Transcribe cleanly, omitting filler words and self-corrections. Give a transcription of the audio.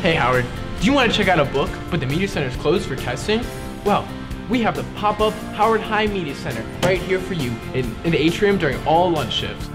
Hey Howard, do you want to check out a book, but the Media Center is closed for testing? Well, we have the pop-up Howard High Media Center right here for you in the atrium during all lunch shifts.